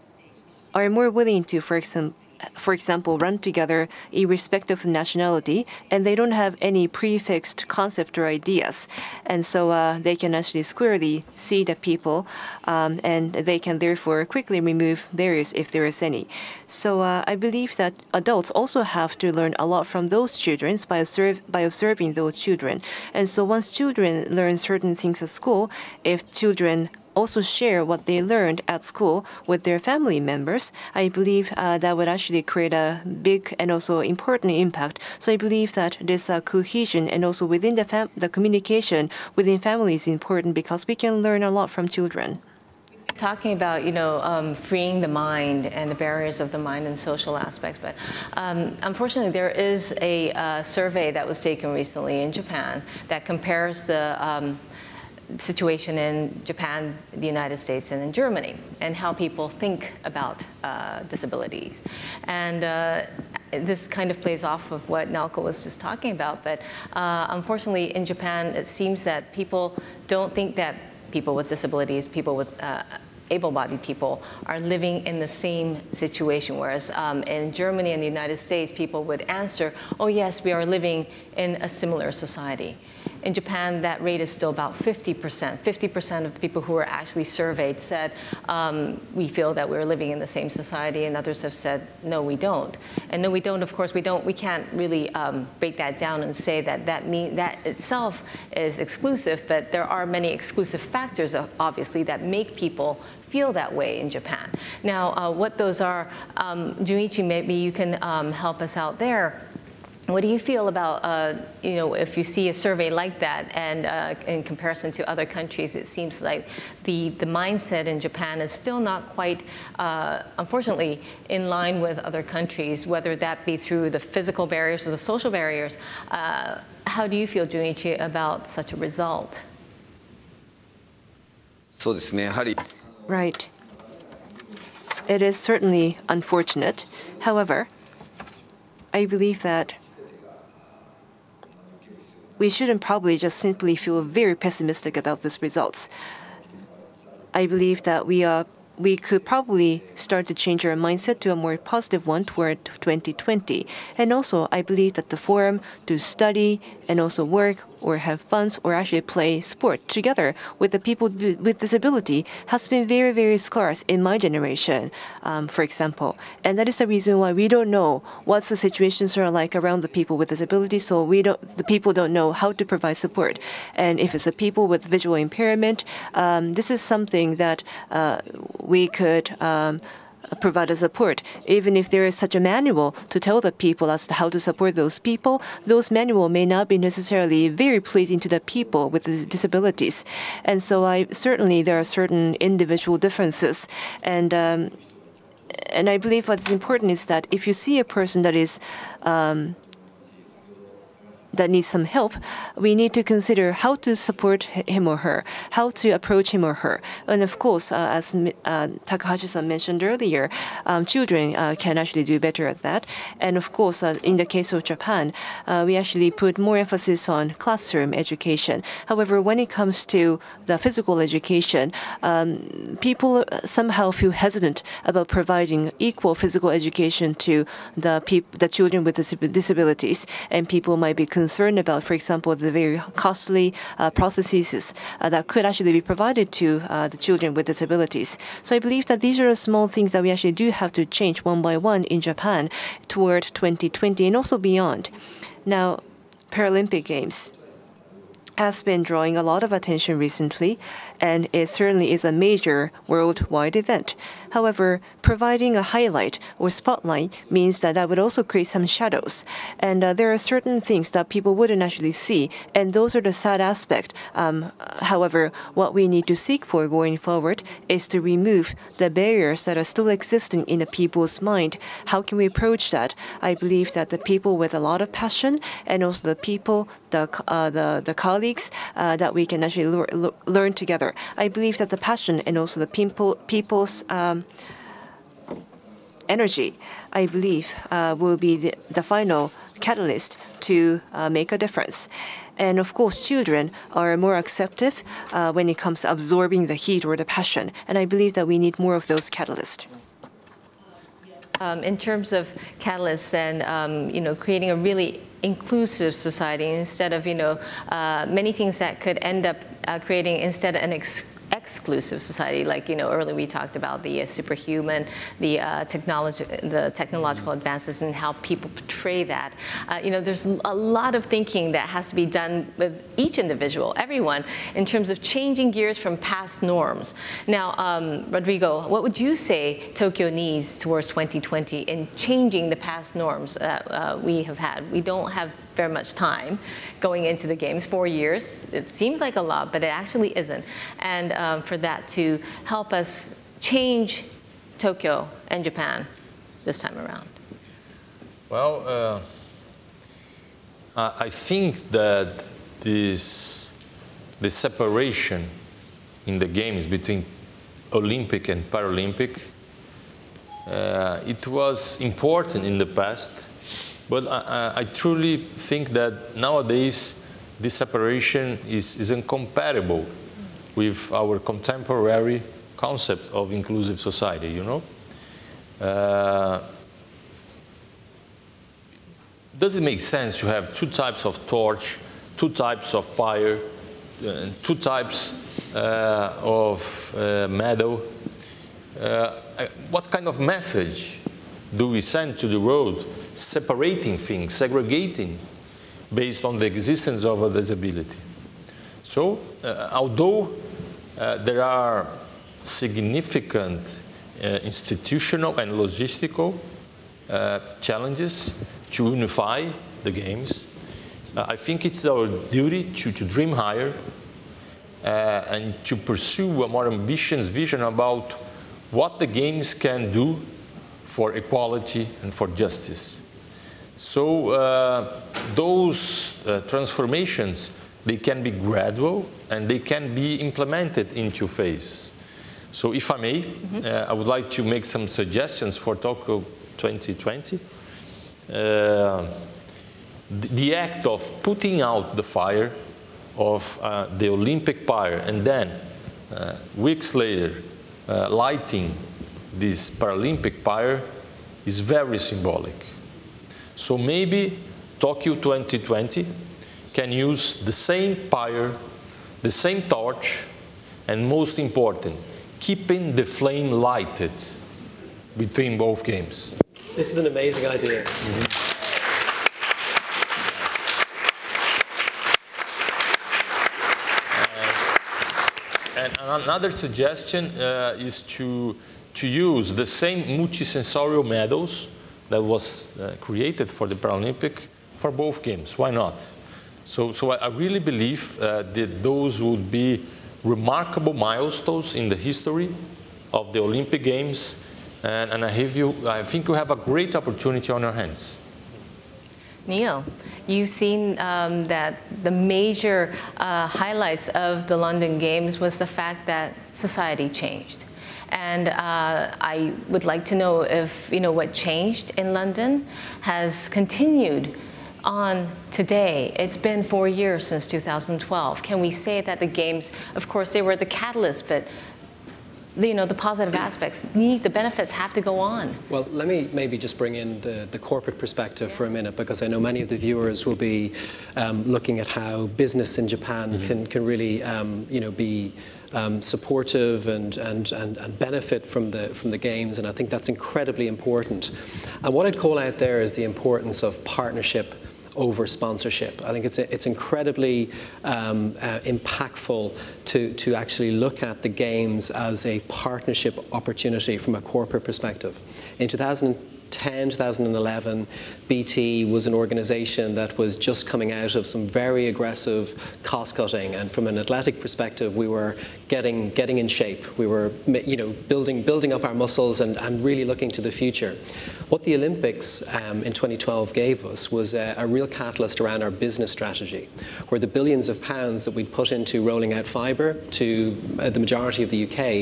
S3: are more willing to, for example, run together irrespective of nationality, and they don't have any prefixed concept or ideas. And so they can actually squarely see the people, and they can therefore quickly remove barriers if there is any. So I believe that adults also have to learn a lot from those children by observing those children. And so once children learn certain things at school, if children also share what they learned at school with their family members, I believe that would actually create a big and also important impact. So I believe that this cohesion and also within the communication within families is important because we can learn a lot from children.
S1: Talking about, freeing the mind and the barriers of the mind and social aspects, but unfortunately there is a survey that was taken recently in Japan that compares the situation in Japan, the United States, and in Germany, and how people think about disabilities. And this kind of plays off of what Naoko was just talking about, but unfortunately in Japan it seems that people don't think that people with disabilities, people with able-bodied people are living in the same situation, whereas in Germany and the United States, people would answer, oh yes, we are living in a similar society. In Japan, that rate is still about 50%. 50% of the people who were actually surveyed said, we feel that we're living in the same society, and others have said, no, we don't. And no, we don't, of course, we can't really break that down and say that that itself is exclusive, but there are many exclusive factors, obviously, that make people feel that way in Japan. Now, what those are, Junichi, maybe you can help us out there. What do you feel about, if you see a survey like that, and in comparison to other countries, it seems like the mindset in Japan is still not quite, unfortunately, in line with other countries, whether that be through the physical barriers or the social barriers. How do you feel, Junichi, about such a result?
S3: Right. It is certainly unfortunate. However, I believe that we shouldn't probably just simply feel very pessimistic about these results. I believe that we could probably start to change our mindset to a more positive one toward 2020. And also, I believe that the forum to study and also work or have fun or actually play sport together with the people with disability has been very, very scarce in my generation, for example. And that is the reason why we don't know what the situations are like around the people with disability, so the people don't know how to provide support. And if it's the people with visual impairment, this is something that we could provide a support. Even if there is such a manual to tell the people as to how to support those people, those manual may not be necessarily very pleasing to the people with disabilities. And so certainly there are certain individual differences. And I believe what's important is that if you see a person that is that needs some help, we need to consider how to support him or her, how to approach him or her. And of course, as Takahashi-san mentioned earlier, children can actually do better at that. And of course, in the case of Japan, we actually put more emphasis on classroom education. However, when it comes to the physical education, people somehow feel hesitant about providing equal physical education to the children with disabilities, and people might be concerned about, for example, the very costly prostheses that could actually be provided to the children with disabilities. So I believe that these are small things that we actually do have to change one by one in Japan toward 2020 and also beyond. Now, Paralympic Games has been drawing a lot of attention recently, and it certainly is a major worldwide event. However, providing a highlight or spotlight means that would also create some shadows. And there are certain things that people wouldn't actually see, and those are the sad aspect. However, what we need to seek for going forward is to remove the barriers that are still existing in the people's mind. How can we approach that? I believe that the people with a lot of passion and also the people, the colleagues that we can actually learn together. I believe that the passion and also the people's energy, I believe, will be the final catalyst to make a difference. And of course, children are more acceptive when it comes to absorbing the heat or the passion. And I believe that we need more of those catalysts.
S1: In terms of catalysts and creating a really inclusive society instead of many things that could end up creating instead an exclusive society, like earlier we talked about the superhuman, the technological advances and how people portray that. There's a lot of thinking that has to be done with each individual, everyone, in terms of changing gears from past norms. Now, Rodrigo, what would you say Tokyo needs towards 2020 in changing the past norms that we have had? We don't have very much time going into the games, 4 years. It seems like a lot, but it actually isn't. And for that to help us change Tokyo and Japan this time around.
S2: Well, I think that this separation in the games between Olympic and Paralympic, it was important in the past. But I truly think that nowadays this separation is incompatible with our contemporary concept of inclusive society, Does it make sense to have two types of torch, two types of fire, two types of medal? What kind of message do we send to the world, separating things, segregating based on the existence of a disability? So, although there are significant institutional and logistical challenges to unify the games, I think it's our duty to dream higher and to pursue a more ambitious vision about what the games can do for equality and for justice. So those transformations, they can be gradual and they can be implemented in 2 phases. So if I may, I would like to make some suggestions for Tokyo 2020. The act of putting out the fire of the Olympic fire and then weeks later lighting this Paralympic fire is very symbolic. So maybe Tokyo 2020 can use the same fire, the same torch, and most important, keeping the flame lighted between both games.
S4: This is an amazing idea.
S2: And another suggestion is to use the same multisensorial medals that was created for the Paralympic for both games. Why not? So I really believe that those would be remarkable milestones in the history of the Olympic Games, and I think you have a great opportunity on your hands.
S1: Niall, you've seen that the major highlights of the London Games was the fact that society changed. And I would like to know if what changed in London has continued on today. It's been 4 years since 2012. Can we say that the Games, of course, they were the catalyst, but the positive aspects, the benefits have to go on? Well,
S4: let me maybe just bring in the corporate perspective for a minute, because I know many of the viewers will be looking at how business in Japan can really be supportive and benefit from the Games, and I think that's incredibly important. And what I'd call out there is the importance of partnership over sponsorship. I think it's incredibly impactful to actually look at the Games as a partnership opportunity from a corporate perspective. In 2010, 2011, BT was an organization that was just coming out of some very aggressive cost cutting, and from an athletic perspective, we were getting in shape. We were, building up our muscles and really looking to the future. What the Olympics in 2012 gave us was a real catalyst around our business strategy, where the billions of pounds that we'd put into rolling out fibre to the majority of the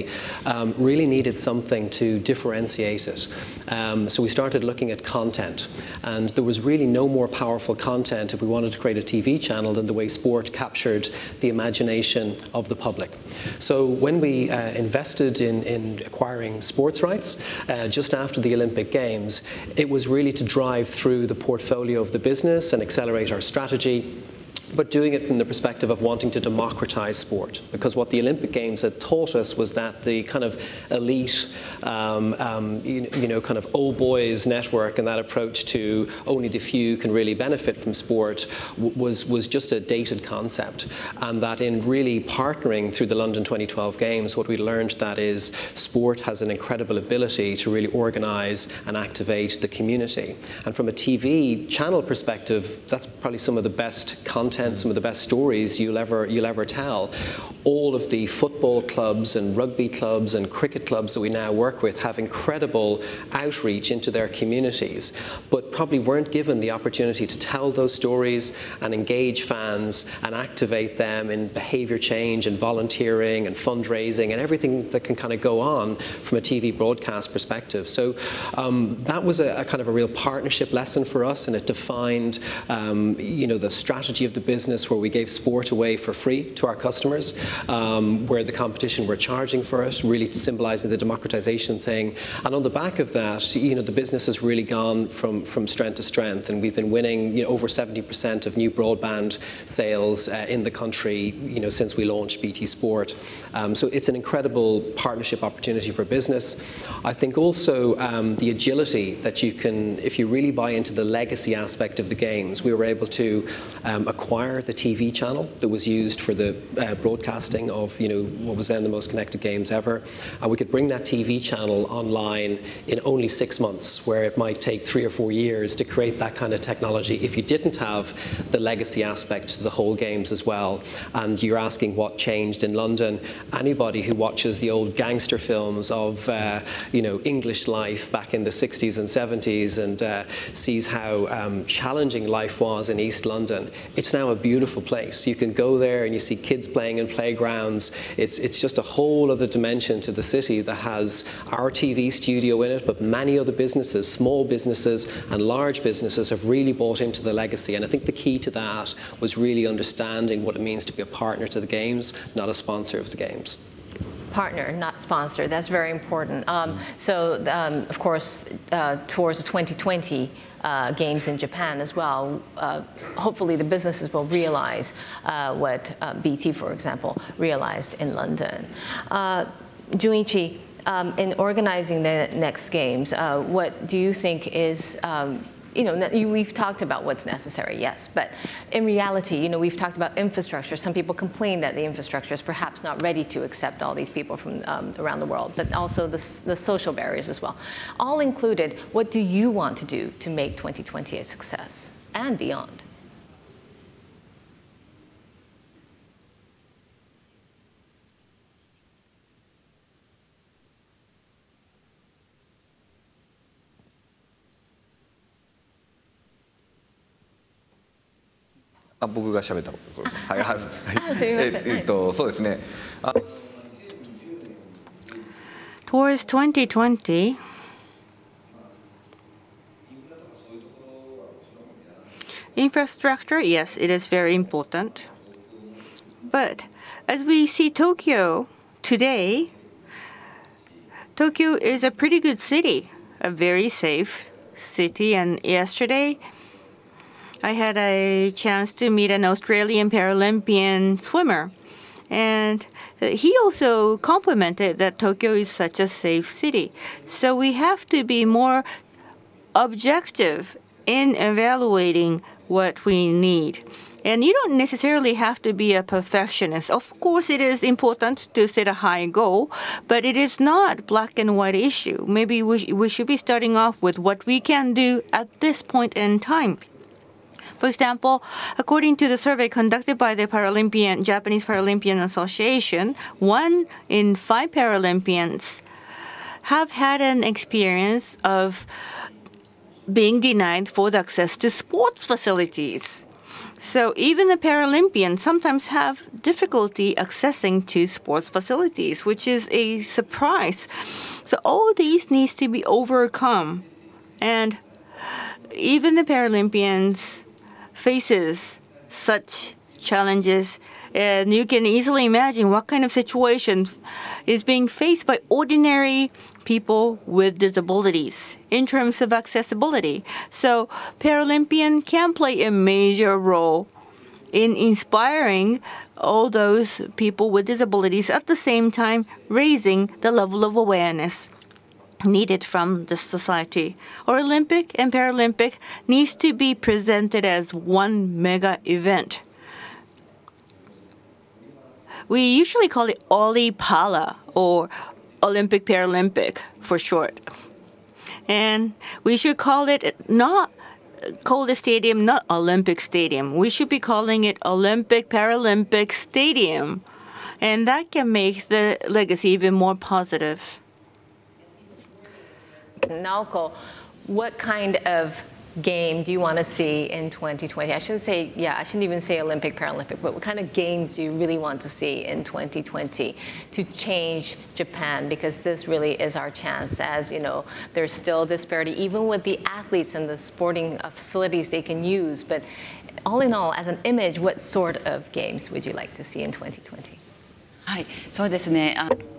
S4: UK really needed something to differentiate it. So we started looking at content, and there was really no more powerful content if we wanted to create a TV channel than the way sport captured the imagination of the public. So when we invested in acquiring sports rights just after the Olympic Games, it was really to drive through the portfolio of the business and accelerate our strategy, but doing it from the perspective of wanting to democratize sport. Because what the Olympic Games had taught us was that the kind of elite, kind of old boys network and that approach to only the few can really benefit from sport was just a dated concept. And that in really partnering through the London 2012 Games, what we learned that is sport has an incredible ability to really organize and activate the community. And from a TV channel perspective, that's probably some of the best content, some of the best stories you'll ever tell. All of the football clubs and rugby clubs and cricket clubs that we now work with have incredible outreach into their communities, but probably weren't given the opportunity to tell those stories and engage fans and activate them in behavior change and volunteering and fundraising and everything that can kind of go on from a TV broadcast perspective. So that was a kind of a real partnership lesson for us, and it defined the strategy of the business, where we gave sport away for free to our customers, where the competition were charging for it, really symbolizing the democratization thing. And on the back of that, the business has really gone from strength to strength, and we've been winning over 70% of new broadband sales in the country since we launched BT Sport. So it's an incredible partnership opportunity for business. I think also the agility that you can, if you really buy into the legacy aspect of the Games, we were able to acquire the TV channel that was used for the broadcasting of what was then the most connected Games ever, and we could bring that TV channel online in only 6 months, where it might take 3 or 4 years to create that kind of technology if you didn't have the legacy aspect to the whole Games as well. And you're asking what changed in London. Anybody who watches the old gangster films of English life back in the 60s and 70s and sees how challenging life was in East London, it's now a beautiful place. You can go there and you see kids playing in playgrounds. It's just a whole other dimension to the city that has our TV studio in it, but many other businesses, small businesses and large businesses, have really bought into the legacy. And I think the key to that was really understanding what it means to be a partner to the Games, not a sponsor of the Games.
S1: Partner, not sponsor. That's very important. Of course, towards the 2020 Games in Japan as well, hopefully the businesses will realize what BT, for example, realized in London. Junichi, in organizing the next Games, what do you think is we've talked about what's necessary, yes, but in reality, we've talked about infrastructure. Some people complain that the infrastructure is perhaps not ready to accept all these people from around the world, but also the social barriers as well. All included, what do you want to do to make 2020 a success and beyond?
S6: Towards 2020, infrastructure, yes, it is very important. But as we see Tokyo today, Tokyo is a pretty good city, a very safe city. And yesterday, I had a chance to meet an Australian Paralympian swimmer, and he also complimented that Tokyo is such a safe city. So we have to be more objective in evaluating what we need. And you don't necessarily have to be a perfectionist. Of course, it is important to set a high goal, but it is not black and white issue. Maybe we should be starting off with what we can do at this point in time. For example, according to the survey conducted by the Japanese Paralympian Association, 1 in 5 Paralympians have had an experience of being denied for the access to sports facilities. So even the Paralympians sometimes have difficulty accessing to sports facilities, which is a surprise. So all these needs to be overcome. And even the Paralympians faces such challenges. And you can easily imagine what kind of situation is being faced by ordinary people with disabilities in terms of accessibility. So Paralympian can play a major role in inspiring all those people with disabilities, at the same time raising the level of awareness needed from the society. Our Olympic and Paralympic needs to be presented as one mega event. We usually call it Olipala, or Olympic Paralympic for short. And we should call the stadium not Olympic Stadium. We should be calling it Olympic Paralympic Stadium. And that can make the legacy even more positive.
S1: Naoko, what kind of game do you want to see in 2020? I shouldn't even say Olympic, Paralympic, but what kind of games do you really want to see in 2020 to change Japan? Because this really is our chance. As you know, there's still disparity, even with the athletes and the sporting facilities they can use. But all in all, as an image, what sort of games would you like to see in 2020?
S8: はい、そうですね。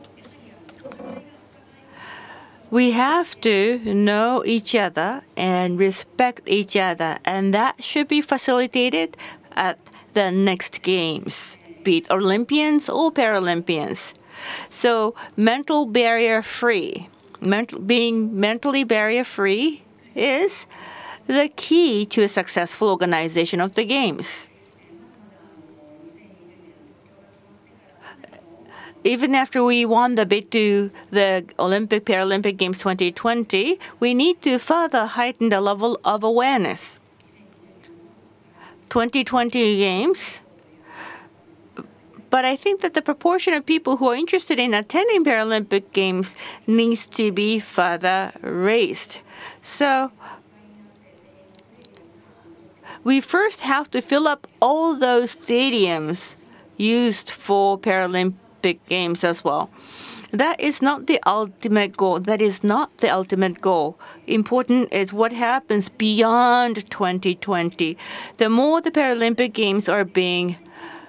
S6: We have to know each other and respect each other, and that should be facilitated at the next games, be it Olympians or Paralympians. So mental barrier free, being mentally barrier free is the key to a successful organization of the games. Even after we won the bid to the Olympic Paralympic Games 2020, we need to further heighten the level of awareness. 2020 Games, but I think that the proportion of people who are interested in attending Paralympic Games needs to be further raised. So we first have to fill up all those stadiums used for Paralympic Games as well. That is not the ultimate goal. That is not the ultimate goal. Important is what happens beyond 2020. The more the Paralympic Games are being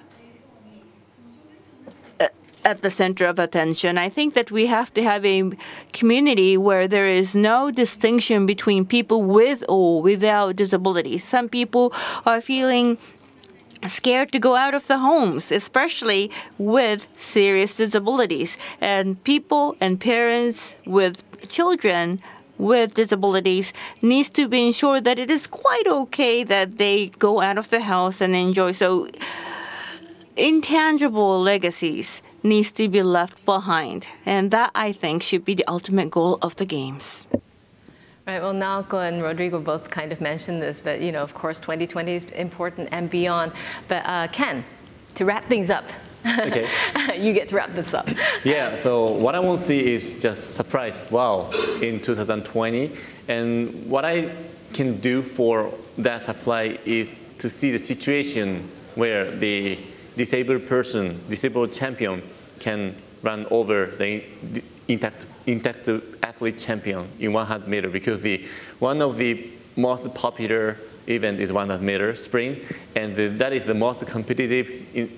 S6: at the center of attention, I think that we have to have a community where there is no distinction between people with or without disabilities. Some people are feeling scared to go out of the homes, especially with serious disabilities. And people and parents with children with disabilities needs to be ensured that it is quite okay that they go out of the house and enjoy. So intangible legacies needs to be left behind. And that, I think, should be the ultimate goal of the Games.
S1: Right. Well, Naoko and Rodrigo both kind of mentioned this, but you know, of course, 2020 is important and beyond. But Ken, to wrap things up,
S5: okay.
S1: You get to wrap this up.
S5: Yeah. So what I want to see is just surprise. Wow, in 2020, and what I can do for that supply is to see the situation where the disabled champion can run over the intact athlete champion in 100 meter, because one of the most popular event is 100 meter sprint, and that is the most competitive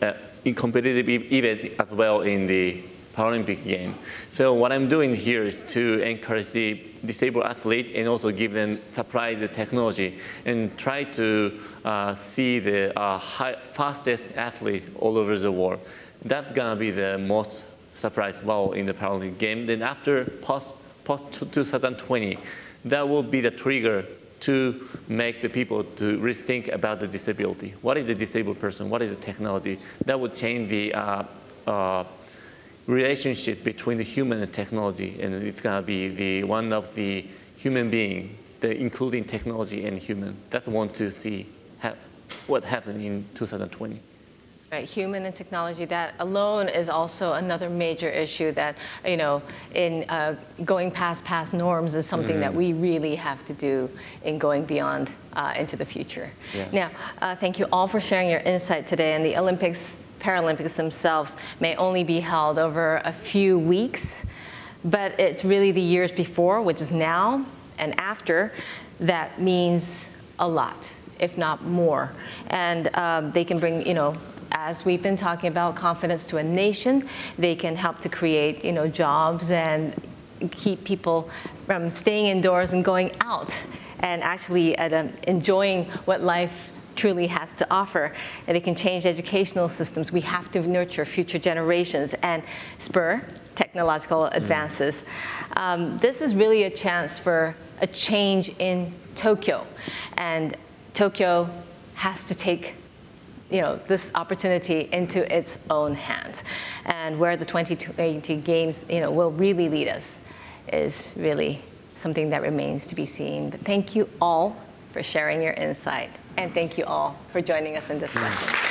S5: event as well in the Paralympic game. So what I'm doing here is to encourage the disabled athlete and also give them supply the technology and try to see the fastest athlete all over the world. That's gonna be the most surprise wow in the Paralympic game. Then after post 2020, that will be the trigger to make the people to rethink about the disability. What is the disabled person? What is the technology? That would change the relationship between the human and technology, and it's going to be one of the human being, including technology and human. That I want to see what happened in 2020.
S1: Right, human and technology, that alone is also another major issue that, you know, in going past norms is something that we really have to do in going beyond into the future. Yeah. Now, thank you all for sharing your insight today. And the Paralympics themselves may only be held over a few weeks, but it's really the years before, which is now and after, that means a lot, if not more. And they can bring, you know, as we've been talking about, confidence to a nation. They can help to create, you know, jobs and keep people from staying indoors and going out and actually enjoying what life truly has to offer. And they can change educational systems. We have to nurture future generations and spur technological advances. This is really a chance for a change in Tokyo. And Tokyo has to take, you know, this opportunity into its own hands. And where the 2020 Games, you know, will really lead us is really something that remains to be seen. But thank you all for sharing your insight. And thank you all for joining us in this session.